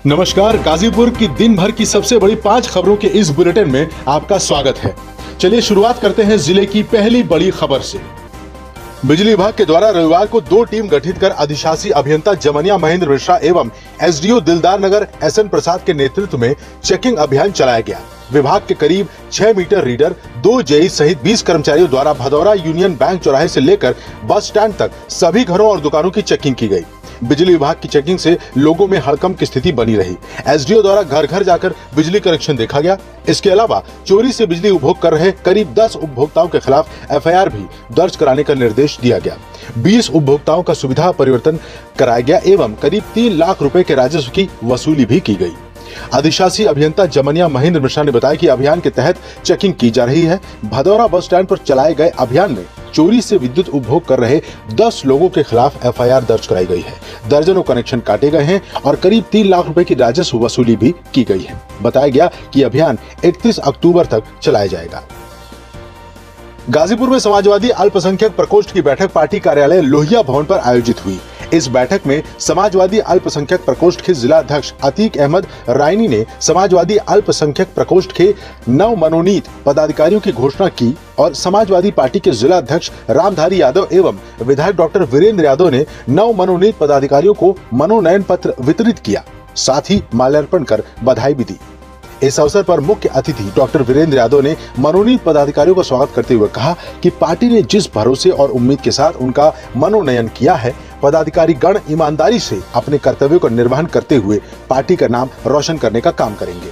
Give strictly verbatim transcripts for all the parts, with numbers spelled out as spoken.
नमस्कार, गाजीपुर की दिन भर की सबसे बड़ी पांच खबरों के इस बुलेटिन में आपका स्वागत है। चलिए शुरुआत करते हैं जिले की पहली बड़ी खबर से। बिजली विभाग के द्वारा रविवार को दो टीम गठित कर अधिशासी अभियंता जमनिया महेंद्र मिश्रा एवं एसडीओ दिलदार नगर एस एन प्रसाद के नेतृत्व में चेकिंग अभियान चलाया गया। विभाग के करीब छह मीटर रीडर, दो जेई सहित बीस कर्मचारियों द्वारा भदौरा यूनियन बैंक चौराहे से लेकर बस स्टैंड तक सभी घरों और दुकानों की चेकिंग की गई। बिजली विभाग की चेकिंग से लोगों में हड़कंप की स्थिति बनी रही। एसडीओ द्वारा घर घर जाकर बिजली कनेक्शन देखा गया। इसके अलावा चोरी से बिजली उपभोग कर रहे करीब दस उपभोक्ताओं के खिलाफ एफ आई आर भी दर्ज कराने का निर्देश दिया गया। बीस उपभोक्ताओं का सुविधा परिवर्तन कराया गया एवं करीब तीन लाख रुपए के राजस्व की वसूली भी की गई। अधिशासी अभियंता जमनिया महेंद्र मिश्रा ने बताया कि अभियान के तहत चेकिंग की जा रही है। भदौरा बस स्टैंड पर चलाए गए अभियान में चोरी से विद्युत उपभोग कर रहे दस लोगों के खिलाफ एफ आई आर दर्ज कराई गई है। दर्जनों कनेक्शन काटे गए हैं और करीब तीन लाख रुपए की राजस्व वसूली भी की गई है। बताया गया कि अभियान इकतीस अक्टूबर तक चलाया जाएगा। गाजीपुर में समाजवादी अल्पसंख्यक प्रकोष्ठ की बैठक पार्टी कार्यालय लोहिया भवन पर आयोजित हुई। इस बैठक में समाजवादी अल्पसंख्यक प्रकोष्ठ के जिला अध्यक्ष अतीक अहमद रायनी ने समाजवादी अल्पसंख्यक प्रकोष्ठ के नव मनोनीत पदाधिकारियों की घोषणा की और समाजवादी पार्टी के जिला अध्यक्ष रामधारी यादव एवं विधायक डॉक्टर वीरेंद्र यादव ने नव मनोनीत पदाधिकारियों को मनोनयन पत्र वितरित किया। साथ ही माल्यार्पण कर बधाई भी दी। इस अवसर पर मुख्य अतिथि डॉक्टर वीरेंद्र यादव ने मनोनीत पदाधिकारियों का स्वागत करते हुए कहा कि पार्टी ने जिस भरोसे और उम्मीद के साथ उनका मनोनयन किया है, पदाधिकारी गण ईमानदारी से अपने कर्तव्यों का निर्वहन करते हुए पार्टी का नाम रोशन करने का काम करेंगे।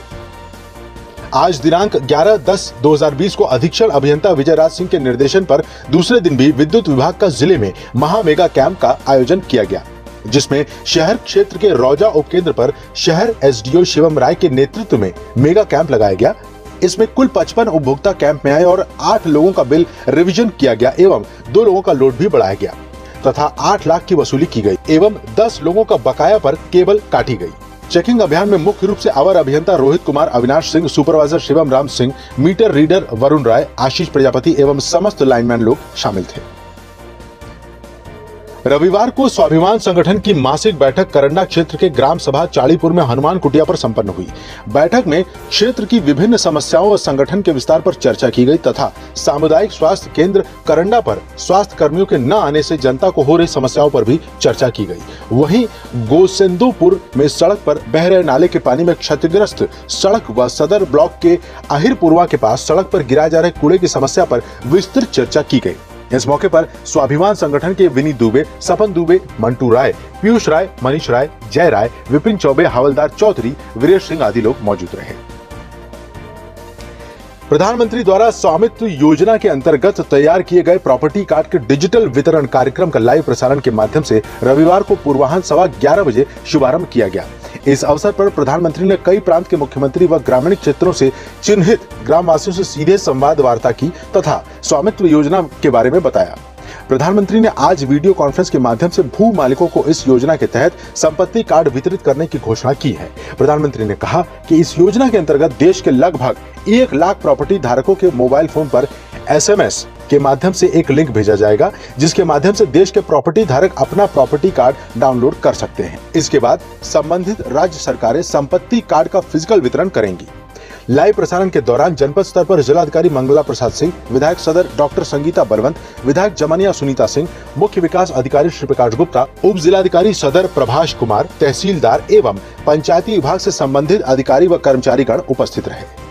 आज दिनांक ग्यारह दस दो हज़ार बीस को अधीक्षण अभियंता विजयराज सिंह के निर्देशन पर दूसरे दिन भी विद्युत विभाग का जिले में महा मेगा कैंप का आयोजन किया गया, जिसमें शहर क्षेत्र के रौजा उपकेंद्र पर शहर एसडीओ शिवम राय के नेतृत्व में मेगा कैंप लगाया गया। इसमें कुल पचपन उपभोक्ता कैंप में आए और आठ लोगों का बिल रिवीजन किया गया एवं दो लोगों का लोड भी बढ़ाया गया तथा आठ लाख की वसूली की गई एवं दस लोगों का बकाया पर केबल काटी गई। चेकिंग अभियान में मुख्य रूप से अवर अभियंता Rohit Kumar, Avinash Singh, supervisor Shivam Ram Singh, meter reader Varun Rai, Ashish Prajapati एवं समस्त लाइनमैन लोग शामिल थे। रविवार को स्वाभिमान संगठन की मासिक बैठक करंडा क्षेत्र के ग्राम सभा चाड़ीपुर में हनुमान कुटिया पर संपन्न हुई। बैठक में क्षेत्र की विभिन्न समस्याओं और संगठन के विस्तार पर चर्चा की गई तथा सामुदायिक स्वास्थ्य केंद्र करंडा पर स्वास्थ्य कर्मियों के न आने से जनता को हो रही समस्याओं पर भी चर्चा की गई। वहीं गोसेंदुपुर में सड़क पर बह रहे नाले के पानी में क्षतिग्रस्त सड़क व सदर ब्लॉक के आहिरपुरवा के पास सड़क पर गिराए जा रहे कूड़े की समस्या पर विस्तृत चर्चा की गई। इस मौके पर स्वाभिमान संगठन के विनीत दुबे, सपन दुबे, मंटू राय, पीयूष राय, मनीष राय, जय राय, विपिन चौबे, हवलदार चौधरी, वीरेश सिंह आदि लोग मौजूद रहे। प्रधानमंत्री द्वारा स्वामित्व योजना के अंतर्गत तैयार किए गए प्रॉपर्टी कार्ड के डिजिटल वितरण कार्यक्रम का लाइव प्रसारण के माध्यम से रविवार को पूर्वाह्न सवा ग्यारह बजे शुभारंभ किया गया। इस अवसर पर प्रधानमंत्री ने कई प्रांत के मुख्यमंत्री व ग्रामीण क्षेत्रों से चिन्हित ग्रामवासियों से सीधे संवाद वार्ता की तथा स्वामित्व योजना के बारे में बताया। प्रधानमंत्री ने आज वीडियो कॉन्फ्रेंस के माध्यम से भू मालिकों को इस योजना के तहत संपत्ति कार्ड वितरित करने की घोषणा की है। प्रधानमंत्री ने कहा कि इस योजना के अंतर्गत देश के लगभग एक लाख प्रॉपर्टी धारकों के मोबाइल फोन पर एस एम एस के माध्यम से एक लिंक भेजा जाएगा, जिसके माध्यम से देश के प्रॉपर्टी धारक अपना प्रॉपर्टी कार्ड डाउनलोड कर सकते हैं। इसके बाद संबंधित राज्य सरकारें संपत्ति कार्ड का फिजिकल वितरण करेंगी। लाइव प्रसारण के दौरान जनपद स्तर पर जिलाधिकारी मंगला प्रसाद सिंह, विधायक सदर डॉक्टर संगीता बलवंत, विधायक जमनिया सुनीता सिंह, मुख्य विकास अधिकारी श्री प्रकाश गुप्ता, उप जिलाधिकारी सदर प्रभाष कुमार, तहसीलदार एवं पंचायती विभाग से संबंधित अधिकारी व कर्मचारीगण उपस्थित रहे।